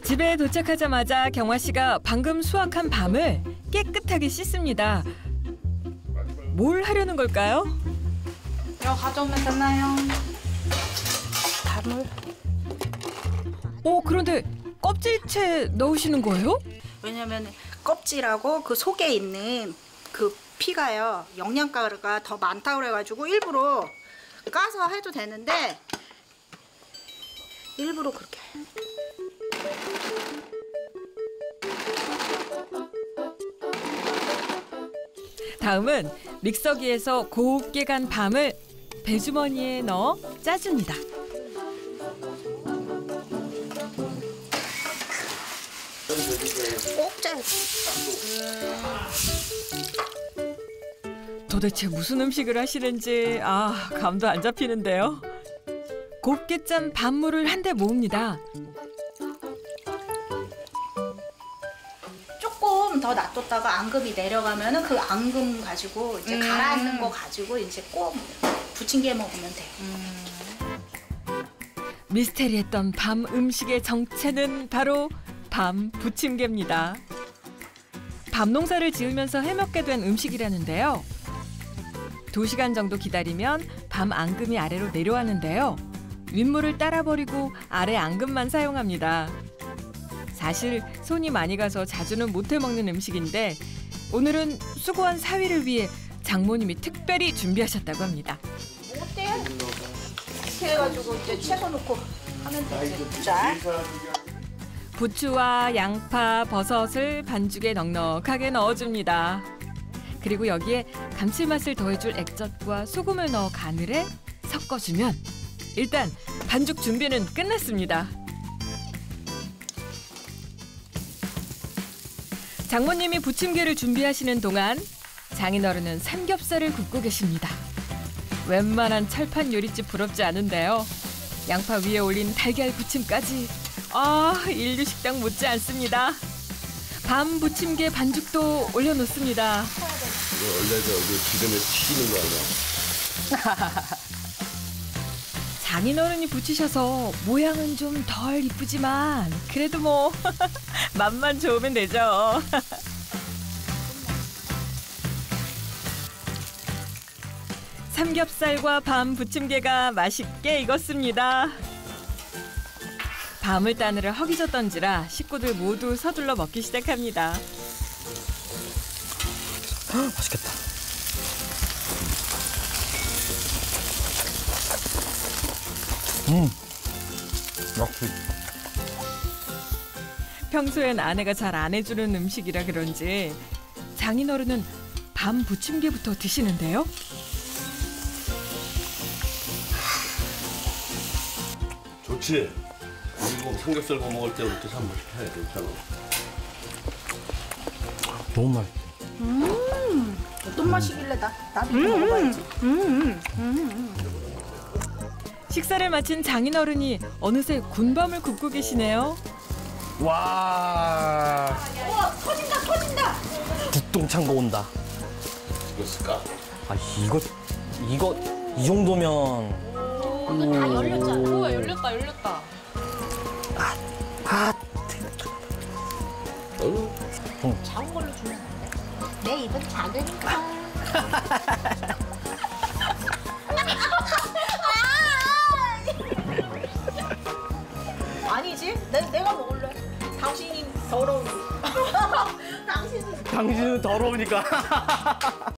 집에 도착하자마자 경화 씨가 방금 수확한 밤을 깨끗하게 씻습니다. 뭘 하려는 걸까요? 이거 가져오면 되나요? 밤을. 그런데 껍질채 넣으시는 거예요? 왜냐면 껍질하고 그 속에 있는 그 피가요, 영양가가 더 많다고 그래가지고 일부러 까서 해도 되는데 일부러 그렇게. 다음은 믹서기에서 곱게 간 밤을 배주머니에 넣어 짜줍니다. 꼭 짜야지. 도대체 무슨 음식을 하시는지 감도 안 잡히는데요. 곱게 짠 밤물을 한데 모읍니다. 조금 더 놔뒀다가 앙금이 내려가면은 그 앙금 가지고 이제 가라앉는 거 가지고 이제 꼭 부침개 먹으면 돼. 미스테리했던 밤 음식의 정체는 바로 밤 부침개입니다. 밤 농사를 지으면서 해먹게 된 음식이라는데요. 2시간 정도 기다리면 밤 앙금이 아래로 내려왔는데요. 윗물을 따라버리고 아래 앙금만 사용합니다. 사실 손이 많이 가서 자주는 못해 먹는 음식인데 오늘은 수고한 사위를 위해 장모님이 특별히 준비하셨다고 합니다. 어때? 이렇게 해가지고 이제 채소 넣고 하면 되지. 자. 부추와 양파, 버섯을 반죽에 넉넉하게 넣어줍니다. 그리고 여기에 감칠맛을 더해줄 액젓과 소금을 넣어 간을 해 섞어주면 일단 반죽 준비는 끝났습니다. 장모님이 부침개를 준비하시는 동안 장인어른은 삼겹살을 굽고 계십니다. 웬만한 철판 요리집 부럽지 않은데요. 양파 위에 올린 달걀 부침까지 인류 식당 못지 않습니다. 밤 부침개 반죽도 올려놓습니다. 이거 원래 저기 기름에 튀기는 거 아니야? 장인어른이 부치셔서 모양은 좀 덜 이쁘지만 그래도 뭐 맛만 좋으면 되죠. 삼겹살과 밤 부침개가 맛있게 익었습니다. 밤을 따느라 허기졌던지라 식구들 모두 서둘러 먹기 시작합니다. 맛있겠다. 역시. 평소엔 아내가 잘 안 해주는 음식이라 그런지 장인어른은 밤 부침개부터 드시는데요. 좋지? 그리고 삼겹살 구워 먹을 때부터 참 해, 괜찮아. 너무 맛있어. 어떤 맛이길래 나도 이거 먹어봐야지. 식사를 마친 장인어른이 어느새 군밤을 굽고 계시네요. 와. 우와, 터진다. 국동찬 거 온다. 익었을까? 이거 이 정도면. 이거 다 열렸잖아. 우와 열렸다. 작은 걸로 주면 안 돼. 내 입은 작으니까. 아니지? 내가 먹을래. 당신이 더러우니. 당신은 더러우니까.